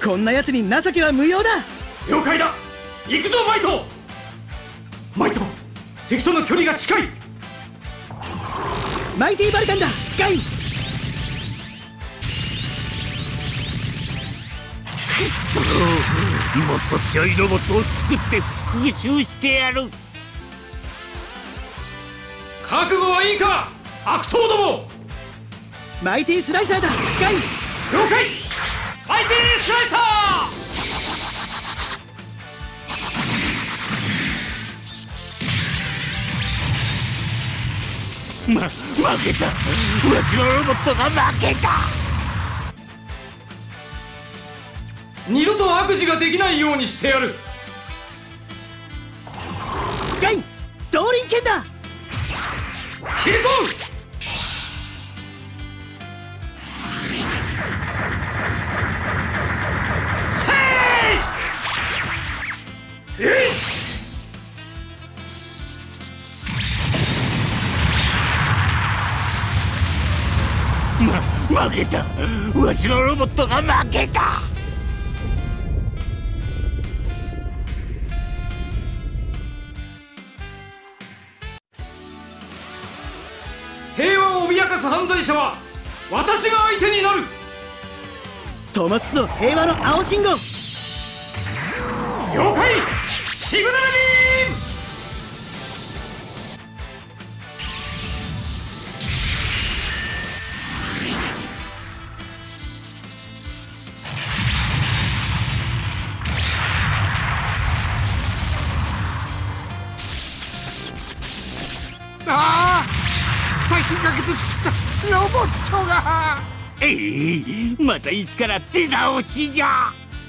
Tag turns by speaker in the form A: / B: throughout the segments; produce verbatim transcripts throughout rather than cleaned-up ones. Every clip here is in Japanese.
A: こんな奴に情けは無用だ。
B: 了解だ。行くぞマイト。マイト、敵との距離が近い。
A: マイティバルカンだガイ。
C: くっそー、もっと強いロボットを作って復讐してやる。
B: 覚悟はいいか悪党ども。
A: マイティスライサーだガイ。
B: 了解。マイティスライサ
C: ー。ま、負けた。わしのロボットが負けた。
B: 二度と悪事ができないようにしてやる。
A: ガイ、動輪剣だ。
B: 切り込む。せい。えい。
C: ま、負けた。わしのロボットが負けた。
B: 平和を脅かす犯罪者は私が相手になる。
A: 灯すぞ平和の青信号。
B: 了解。シグナルビーム。
C: ああ、大金かけて作ったロボットが。ええ、また一から出直しじゃ。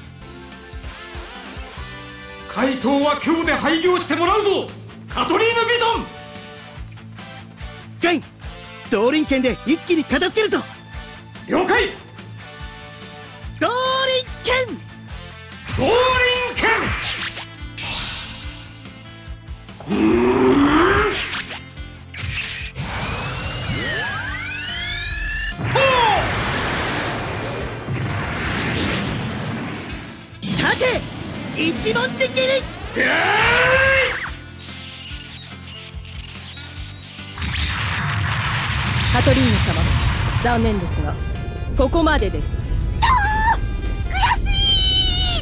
B: 怪盗は今日で廃業してもらうぞカトリーヌ・ビトン。
A: ガイ、動輪剣で一気に片付けるぞ。
B: 了解。
A: 動輪剣。
B: 動輪剣。うーん。
A: 立て一文字切り。
D: カトリーヌ様、残念ですがここまでです。
E: 悔し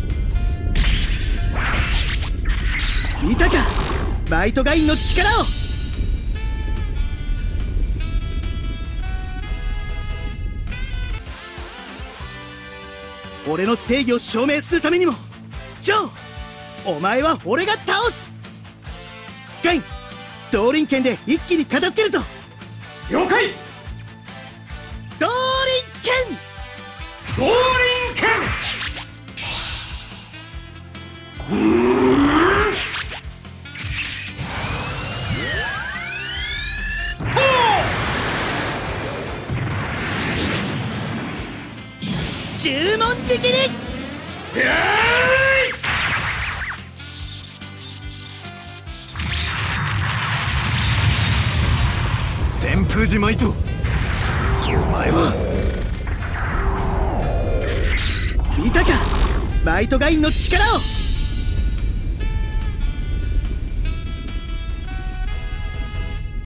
E: い。
A: 見たかマイトガインの力を。俺の正義を証明するためにもジョー、お前は俺が倒す。ガイン、動輪剣で一気に片付けるぞ。
B: 了解。
A: 動輪剣。
B: 動輪剣。うーん。ほう。
A: 十文字切り。
B: 旋風寺マイト、お前は。
A: 見たかマイトガインの力を。